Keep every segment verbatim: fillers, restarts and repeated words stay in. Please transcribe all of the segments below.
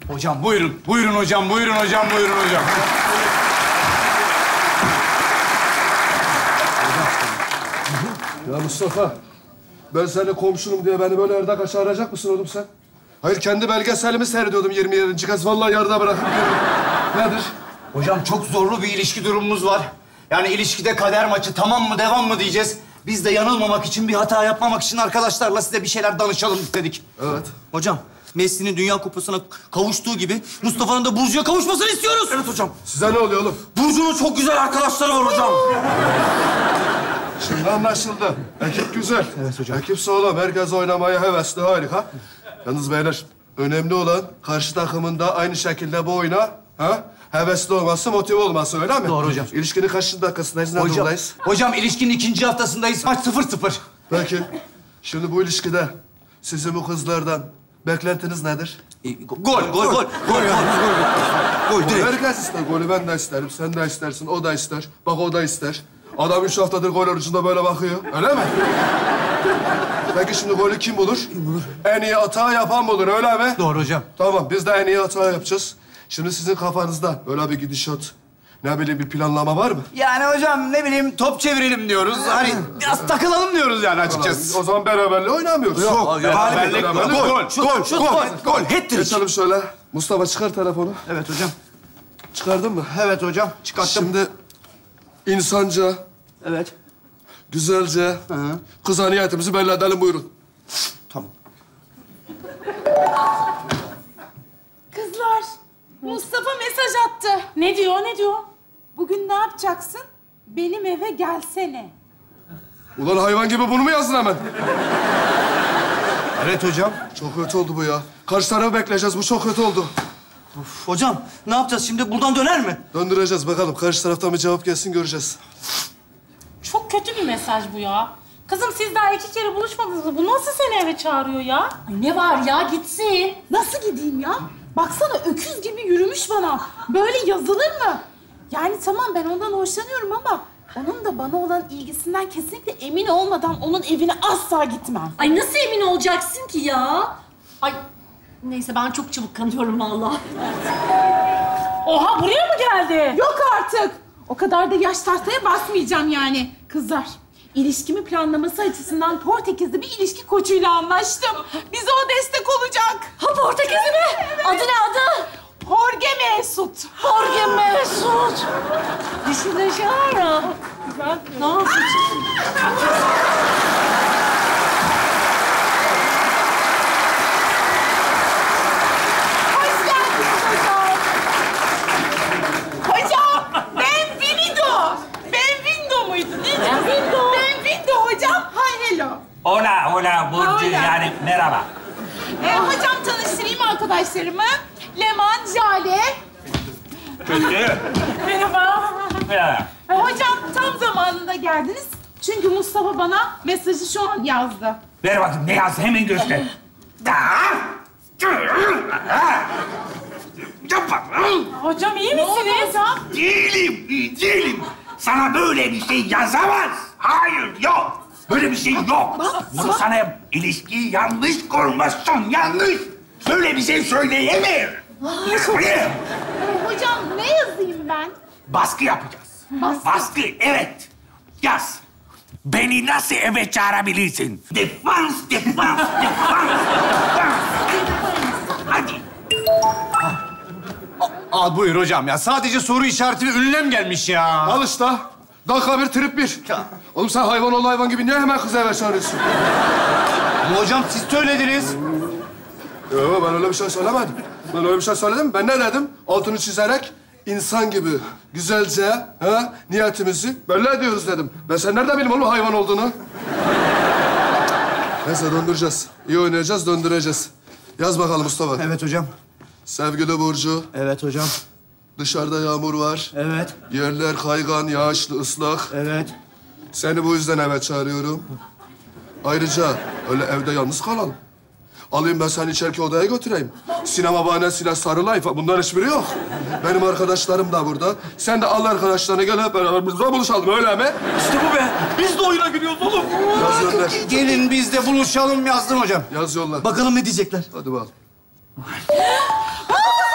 Hocam buyurun, buyurun hocam, buyurun hocam, buyurun hocam. Ya Mustafa, ben senin komşunum diye beni böyle erdak aşağı arayacak mısın oğlum sen? Hayır, kendi belgeselimi seyrediyordum yirmi yedinci kez. Vallahi yarıda bırakıp geldim. Nedir? Hocam çok zorlu bir ilişki durumumuz var. Yani ilişkide kader maçı tamam mı, devam mı diyeceğiz. Biz de yanılmamak için, bir hata yapmamak için arkadaşlarla size bir şeyler danışalım istedik. Evet. Hocam, Messi'nin Dünya Kupası'na kavuştuğu gibi Mustafa'nın da Burcu'ya kavuşmasını istiyoruz. Evet hocam. Size ne oluyor oğlum? Burcu'nun çok güzel arkadaşları var hocam. Şimdi anlaşıldı. Ekip güzel. Evet hocam. Ekip sağlam. Herkes oynamaya hevesli. Harika. Yalnız beyler, önemli olan karşı takımın da aynı şekilde bu oyuna ha? hevesli olması, motive olması, öyle mi? Doğru hocam. İlişkinin kaçıncı dakikasındayız? Ne Hocam, durumdayız? hocam ilişkinin ikinci haftasındayız. Maç sıfır sıfır. Peki. Şimdi bu ilişkide sizin bu kızlardan beklentiniz nedir? E, Gol, gol, gol, gol, gol, gol, direkt. Herkes ister. Golü ben de isterim. Sen de istersin. O da ister. Bak o da ister. Adam üç haftadır gol orucunda böyle bakıyor. Öyle mi? Peki şimdi golü kim bulur? Kim bulur? En iyi hata yapan bulur. Öyle mi? Doğru hocam. Tamam. Biz de en iyi hata yapacağız. Şimdi sizin kafanızda böyle bir gidişat, ne bileyim bir planlama var mı? Yani hocam ne bileyim top çevirelim diyoruz. Hani biraz takılalım diyoruz yani açıkçası. O zaman beraberle oynamıyoruz. Yok, beraberlik, Beraberlik, gol, gol, şut, gol, şut, gol, gol, hat-trick. Geçelim şöyle. Mustafa çıkar telefonu. Evet hocam. Çıkardın mı? Evet hocam, çıkarttım. Şimdi insanca, Evet. güzelce Hı. kıza niyetimizi belli edelim, buyurun. Tamam. Kızlar, Mustafa mesaj attı. Ne diyor, ne diyor? Bugün ne yapacaksın? Benim eve gelsene. Ulan hayvan gibi bunu mu yazdın hemen? Evet hocam. Çok kötü oldu bu ya. Karşı tarafı bekleyeceğiz. Bu çok kötü oldu. Uf, hocam ne yapacağız şimdi? Buradan döner mi? Döndüreceğiz bakalım. Karşı taraftan bir cevap gelsin, göreceğiz. Çok kötü bir mesaj bu ya. Kızım siz daha iki kere buluşmadınız mı? Bu nasıl seni eve çağırıyor ya? Ay ne var ya, gitsin. Nasıl gideyim ya? Baksana öküz gibi yürümüş bana. Böyle yazılır mı? Yani tamam ben ondan hoşlanıyorum ama onun da bana olan ilgisinden kesinlikle emin olmadan onun evine asla gitmem. Ay nasıl emin olacaksın ki ya? Ay neyse ben çok çabuk kanıyorum vallahi. Oha buraya mı geldi? Yok artık. O kadar da yaş tahtaya basmayacağım yani. Kızlar, ilişkimi planlaması açısından Portekizli bir ilişki koçuyla anlaştım. Bize o destek olacak. Ha Portekizli mi? Adı ne adı? Jorge Mesut. Jorge Mesut. Dişinde şey var ya. Ne yapıyorsun? Hoş geldiniz hocam. Hocam, benvenido. Benvindo muydu? Neydi? Benvindo. Benvindo hocam. Hi, hello. Hola, hola Burcu. Hola. Yani merhaba. Ee, hocam tanıştırayım arkadaşlarımı. Leman, Jale. Merhaba. Merhaba. Ee, hocam tam zamanında geldiniz. Çünkü Mustafa bana mesajı şu an yazdı. Ver bakayım ne yazdı, hemen göster. Yapma. Hocam iyi misiniz? Hocam. Değilim, değilim. Sana böyle bir şey yazamaz. Hayır, yok. Böyle bir şey yok. Bunu sana ilişkiyi yanlış kurmuşsun, yanlış. Böyle bir şey söyleyemem. Ee, hocam ne yazayım ben? Baskı yapacağız. Baskı. Baskı, evet. Yaz. Beni nasıl eve çağırabilirsin? Defans, defans, defans, defans. Hadi. Al buyur hocam ya. Sadece soru işareti ve ünlem gelmiş ya. Al işte. Dakika bir, trip bir. Oğlum sen hayvan ol hayvan gibi niye hemen kızı eve çağırıyorsun? Ama hocam siz söylediniz. Yok, ben öyle bir şey söylemedim. Ben öyle bir şey söyledim. Ben ne dedim? Altını çizerek insan gibi güzelce ha, niyetimizi belli ediyoruz dedim. Ben sen nereden bileyim oğlum hayvan olduğunu? Neyse döndüreceğiz. İyi oynayacağız, döndüreceğiz. Yaz bakalım Mustafa. Evet hocam. Sevgili Burcu, Evet hocam. dışarıda yağmur var. Evet. Yerler kaygan, yağışlı, ıslak. Evet. Seni bu yüzden eve çağırıyorum. Ayrıca öyle evde yalnız kalalım. Alayım ben seni içeriki odaya götüreyim. Sinema bahanesiyle sarılayım falan. Bunların hiçbiri yok. Benim arkadaşlarım da burada. Sen de al arkadaşlarını gel hep beraber burada buluşalım, öyle mi? İşte bu be. Biz de oyuna giriyoruz oğlum. Yaz gönder. Gelin biz de buluşalım yazdım hocam. Yaz yolla. Bakalım ne diyecekler. Hadi bakalım.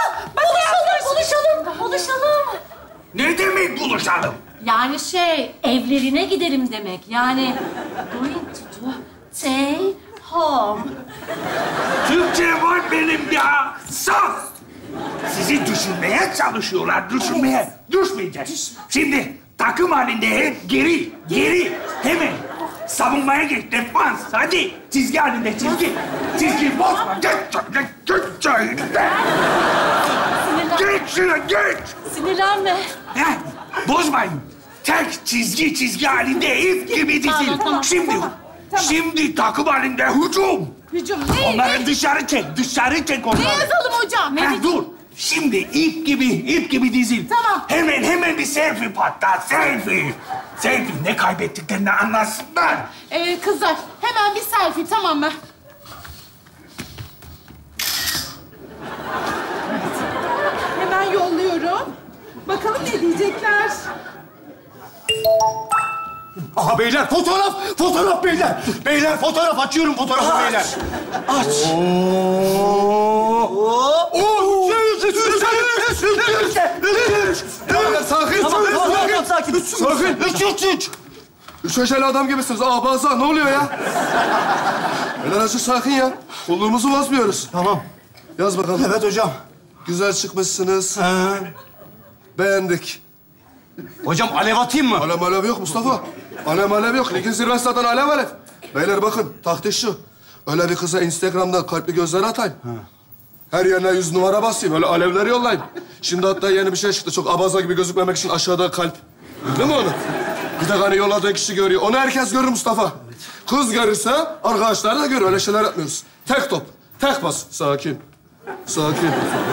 Gel buluşalım. Yani şey, evlerine giderim demek. Yani going to stay home. Türkçe var benim ya. Saf. Sizi düşünmeye çalışıyorlar, düşünmeye. Düşmeyeceğiz. Şimdi takım halinde hep geri, geri, hemen. Savunmaya geç, defans. Hadi. Çizgi halinde, çizgi. Çizgi bozma. Geç, geç, geç, geç. Geç şuna, geç. Sinirlenme. Heh, bozmayın. Tek çizgi, çizgi halinde ip gibi dizil. Tamam, tamam, Şimdi, tamam, tamam. şimdi takım halinde hücum. Hücum ne? Onları dışarı çek, dışarı çek onları. Ne yazalım hocam? Ha, dur. Şimdi ip gibi, ip gibi dizil. Tamam. Hemen, hemen bir selfie patlat, selfie. Selfie, ne kaybettiklerini anlasınlar. Ee, kızlar hemen bir selfie tamam mı? Hemen yolluyorum. Bakalım ne diyecekler. Aha beyler fotoğraf, fotoğraf beyler. Beyler fotoğraf açıyorum fotoğrafı beyler. Aç. Oo! Sakin, Tamam, sakin, tamam, sakin. tamam, sakin. Sakin. Üç, üç, üç. Üç köşeli adam gibisiniz. Aa bazen ne oluyor ya? Beyler azıcık sakin ya. Kulluğumuzu bozmuyoruz. Tamam. Yaz bakalım. Evet hocam. Güzel çıkmışsınız. Ha. Beğendik. Hocam alev atayım mı? Alev alev yok Mustafa. Alev alev yok. Ligin zirvesi zaten alev alev. Beyler bakın, taktik şu. Öyle bir kıza Instagram'dan kalpli gözler atayım. Her yerine yüz numara basayım. Öyle alevleri yollayayım. Şimdi hatta yeni bir şey çıktı. Çok abaza gibi gözükmemek için aşağıda kalp. Değil mi onu? Bir tek hani yolladığı kişi görüyor. Onu herkes görür Mustafa. Kız görürse arkadaşlar da görür. Öyle şeyler yapmıyoruz. Tek top, tek bas. Sakin. Sakin.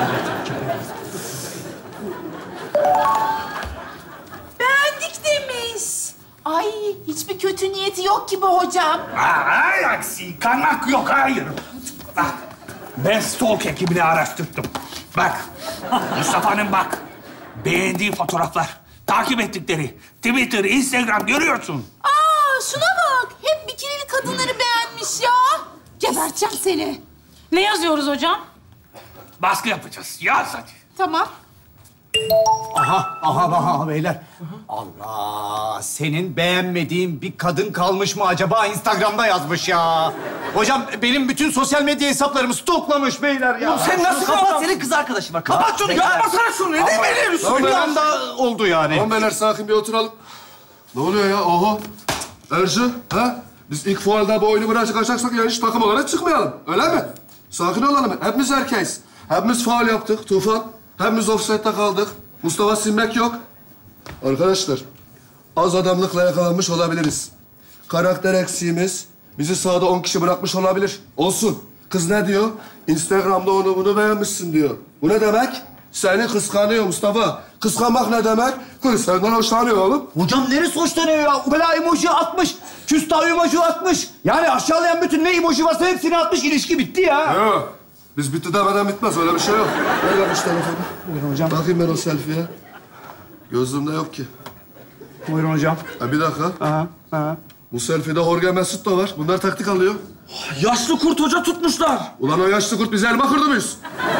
Beğendik demiş. Ay hiçbir kötü niyeti yok gibi hocam. Ay aksi, kanmak yok, hayır. Bak, ben stalk ekibini araştırdım. Bak, Mustafa'nın bak, beğendiği fotoğraflar, takip ettikleri Twitter, Instagram görüyorsun. Aa şuna bak. Hep bikinili kadınları beğenmiş ya. Geberteceğim seni. Ne yazıyoruz hocam? Baskı yapacağız, yaz hadi. Tamam. Aha, aha, aha beyler. Allah, senin beğenmediğin bir kadın kalmış mı acaba? Instagram'da yazmış ya. Hocam benim bütün sosyal medya hesaplarımı stoklamış beyler ya. Sen nasıl Kapat. kapat? Senin kız arkadaşı var. Kapat şunu. Yapmasana şunu. Ne demeliyorsun? Tamam, Bir beyler. anda oldu yani. Tamam beyler, sakin bir oturalım. Ne oluyor ya? Oho. Ercü, ha? Biz ilk fuarda bu oyunu bırakacaksak yani hiç takım olarak çıkmayalım. Öyle mi? Sakin olalım. Hepimiz erkeğiz. Hepimiz faul yaptık. Tufan. Hepimiz offside'da kaldık. Mustafa silmek yok. Arkadaşlar, az adamlıkla yakalanmış olabiliriz. Karakter eksiğimiz bizi sahada on kişi bırakmış olabilir. Olsun. Kız ne diyor? Instagram'da onu bunu beğenmişsin diyor. Bu ne demek? Seni kıskanıyor Mustafa. Kıskanmak ne demek? Kız senden hoşlanıyor oğlum. Hocam neresi hoşlanıyor ya? Bela emoji atmış. Küstah emoji atmış. Yani aşağılayan bütün ne emoji varsa hepsini atmış. İlişki bitti ya. Yok. Biz bitti demeden bitmez. Öyle bir şey yok. Ver lan şu telefonu. Buyurun hocam. Bakayım ben o selfie'ye. Gözlüğümde yok ki. Buyurun hocam. Ha bir dakika. Aha, aha. Bu selfie'de Jorge Mesut da var. Bunlar taktik alıyor. Yaşlı kurt hoca tutmuşlar. Ulan o yaşlı kurt bize elma kırdı mıyız?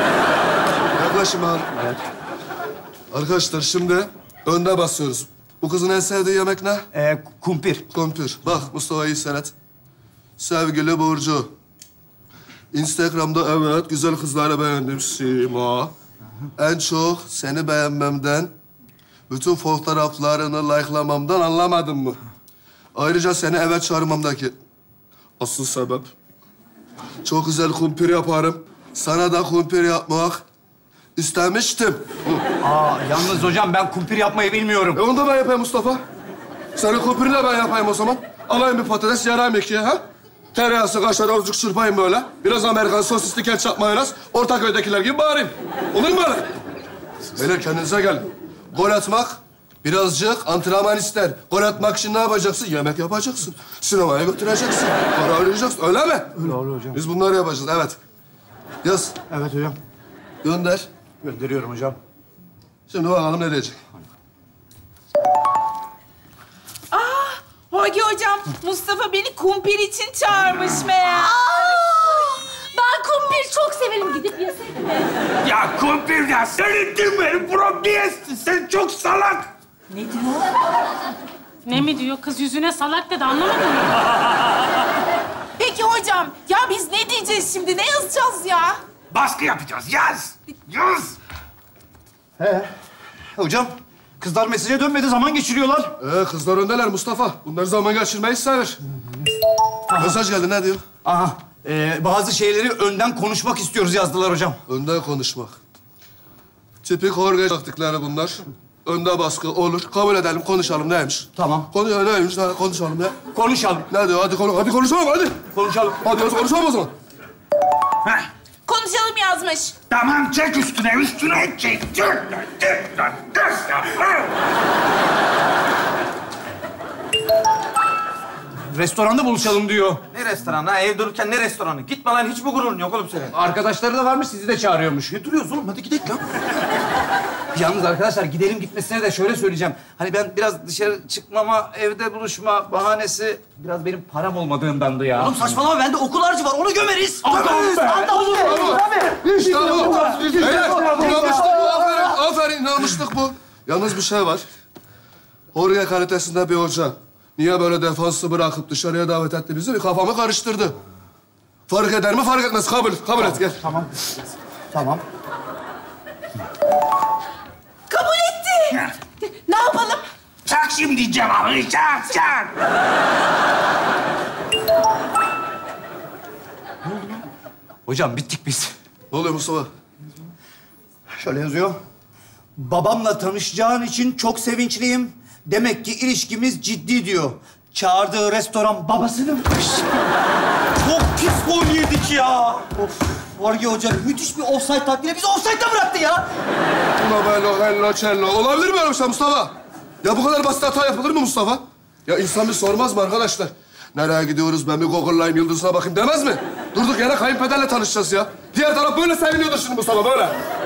Yaklaşın bari. Evet. Arkadaşlar şimdi önde basıyoruz. Bu kızın en sevdiği yemek ne? Ee, kumpir. Kumpir. Bak Mustafa iyi seyret. Sevgili Burcu. Instagram'da evet güzel kızları beğendim Sima. En çok seni beğenmemden, bütün fotoğraflarını like'lamamdan anlamadın mı? Ayrıca seni eve çağırmamdaki asıl sebep. Çok güzel kumpir yaparım. Sana da kumpir yapmak istemiştim. Hı. Aa, yalnız hocam ben kumpir yapmayı bilmiyorum. E onu da ben yapayım Mustafa. Senin kumpirini de ben yapayım o zaman. Alayım bir patates, yarayım ikiye ha? Tereyağısı, kaşar, azıcık çırpayım böyle. Biraz Amerikan sosisli ketçap, mayonez. Ortaköy'dekiler gibi bağırayım. Olur mu öyle? Beyler kendinize gelin. Gol atmak birazcık antrenman ister. Gol atmak için ne yapacaksın? Yemek yapacaksın. Sinemaya götüreceksin. Para arayacaksın. Öyle mi? Öyle olur hocam. Biz bunları yapacağız, evet. Yaz, Evet hocam. gönder. Gönderiyorum hocam. Şimdi bakalım ne diyecek. Hogi hocam Mustafa beni kumpir için çağırmış meğer. Ben kumpir çok severim. Gidip yeseydim mi? Ya kumpir ya, senin değil mi? Bro, sen çok salak. Ne diyor? Ne mi diyor? Kız yüzüne salak dedi, anlamadın mı? Peki hocam, ya biz ne diyeceğiz şimdi? Ne yazacağız ya? Baskı yapacağız. Yaz. Yaz. He. Hocam, kızlar mesaja dönmedi, zaman geçiriyorlar. Ee, kızlar öndeler Mustafa. Bunlar zaman geçirmeyi sever. Mesaj geldi, ne diyor? Aha, e, bazı şeyleri önden konuşmak istiyoruz yazdılar hocam. Önden konuşmak. Tipik Jorge taktikleri bunlar. Önde baskı olur. Kabul edelim, konuşalım. Neymiş? Tamam. Konu neymiş? Ha, konuşalım ne? Konuşalım, Ne diyor? Hadi konu, hadi konuşalım hadi. konuşalım. Hadi konuşalım o zaman. Heh. Konuşalım yazmış. Tamam, çek üstüne, üstüne çek. Çek, çek, çek, çek. Restoranda buluşalım diyor. Ne restoranı ha? Ev dururken ne restoranı? Gitme lan, hiç mi gururun yok oğlum senin? Arkadaşları da varmış, sizi de çağırıyormuş. Ne duruyoruz oğlum? Hadi gidelim lan. Yalnız arkadaşlar, gidelim gitmesine de şöyle söyleyeceğim. Hani ben biraz dışarı çıkmama, evde buluşma bahanesi biraz benim param olmadığındandı ya. Oğlum saçmalama, bende okul harcı var. Onu gömeriz. Adam be! Adam be! İşte bu. Beyler, inanmışlık bu. Aferin, aferin. inanmışlık bu. Yalnız bir şey var. Jorge kalitesinde bir hoca. Niye böyle defansı bırakıp dışarıya davet etti bizi? Bir kafamı karıştırdı. Fark eder mi? Fark etmez. Kabul, kabul et. Gel. Tamam. Tamam. Kabul etti. Ne yapalım? Çak şimdi cevabı, çak, çak. Hocam bittik biz. Ne oluyor Mustafa? Şöyle yazıyor. Babamla tanışacağın için çok sevinçliyim. Demek ki ilişkimiz ciddi diyor. Çağırdığı restoran babasınınmış. Çok pis gol yedik ya. Of. Jorge Hoca müthiş bir offside taktiğiyle bizi offside'da bıraktı ya. Ulan bello, hello, cello. Olabilir mi öyle bir şey Mustafa? Ya bu kadar basit hata yapılır mı Mustafa? Ya insan bir sormaz mı arkadaşlar? Nereye gidiyoruz, ben bir Google'layım, yıldızına bakayım demez mi? Durduk yere kayınpederle tanışacağız ya. Diğer taraf böyle seviniyordur şimdi Mustafa, böyle.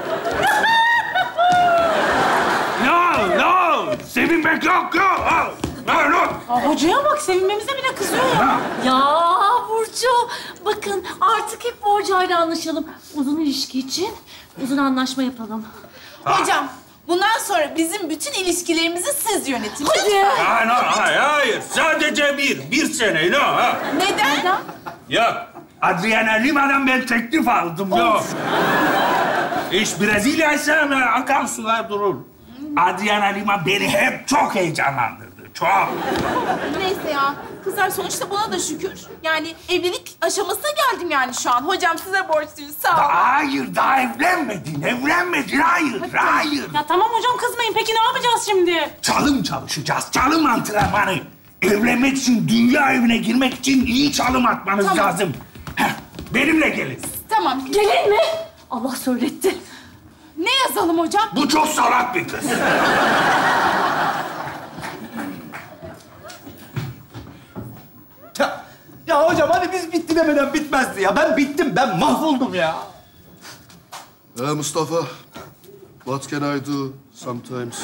No, no. Sevinmek yok, yok. No, no. Aa, hocaya bak, sevinmemize bile kızıyor ya. Ya Burcu, bakın artık hep bu hocayla anlaşalım. Uzun ilişki için uzun anlaşma yapalım. Hocam, bundan sonra bizim bütün ilişkilerimizi siz yönetin. Hadi. Ha, no, hayır, hayır. Sadece bir, bir sene, no. Ha. Neden? Neden? Yok. Adriana Lima'dan ben teklif aldım, yok. İş Brezilya ise akan sular durur. Adriana Lima beni hep çok heyecanlandırdı, çok. Neyse ya. Kızlar sonuçta buna da şükür. Yani evlilik aşamasına geldim yani şu an. Hocam size borçluyuz. Sağ olun. Hayır, daha evlenmedin, evlenmedin. Hayır, hayır. Ya tamam hocam, kızmayın. Peki ne yapacağız şimdi? Çalım çalışacağız, çalım antrenmanı. Evlenmek için, dünya evine girmek için iyi çalım atmanız Tamam. lazım. Heh, benimle gelin. Tamam. Gelin mi? Allah söyletti. Ne yazalım hocam? Bu çok salak bir kız. Ya, ya hocam hani biz bitti demeden bitmezdi ya. Ben bittim, ben mahvoldum ya. Ee Mustafa, what can I do sometimes?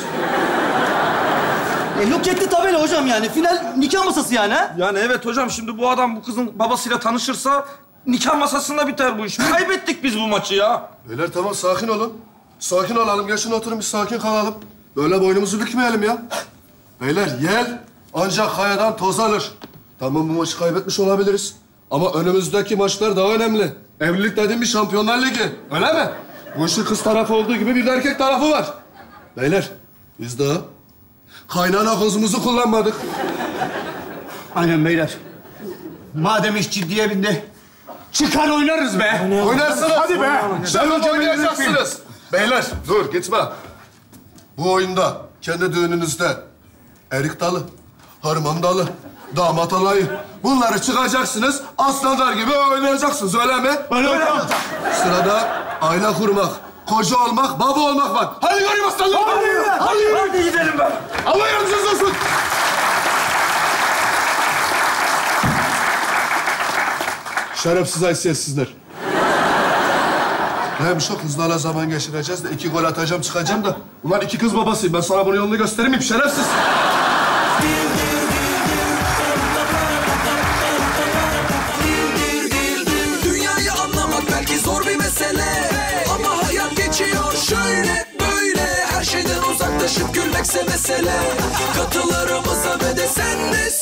E, yok etti tabela hocam yani. Final nikah masası yani ha? Yani evet hocam, şimdi bu adam bu kızın babasıyla tanışırsa nikah masasında biter bu iş. Kaybettik biz bu maçı ya. Beyler tamam, sakin olun. Sakin olalım, geçin oturun, biz sakin kalalım. Böyle boynumuzu bükmeyelim ya. Beyler, yel ancak kayadan toz alır. Tamam, bu maçı kaybetmiş olabiliriz. Ama önümüzdeki maçlar daha önemli. Evlilik dediğim bir Şampiyonlar Ligi, öyle mi? Bu işin kız tarafı olduğu gibi bir de erkek tarafı var. Beyler, biz daha kaynana kozumuzu kullanmadık. Aynen beyler. Madem iş ciddiye bindi, çıkar oynarız be. Oynarsınız. Hadi be. Sen Ben hocam oynayacaksınız. Beyler, dur gitme. Bu oyunda kendi düğününüzde erik dalı, harman dalı, damat alayı, bunları çıkacaksınız, aslanlar gibi oynayacaksınız, öyle mi? Öyle hocam. Sırada aile kurmak, koca olmak, baba olmak var. Hadi göreyim aslanlar. Hadi, hadi. Hadi gidelim be. Allah yardımcınız olsun. Şerefsiz haysiyetsizler. Neymiş o, kızlarla zaman geçireceğiz de iki gol atacağım çıkacağım da. Ulan iki kız babasıyım, ben sana bunun yolunu göstermeyeyim şerefsiz. Dünyayı anlamak belki zor bir mesele, ama hayat geçiyor şöyle böyle. Her şeyden uzaklaşıp paylaşıp gülmekse mesele. Katılarımıza ve de sen de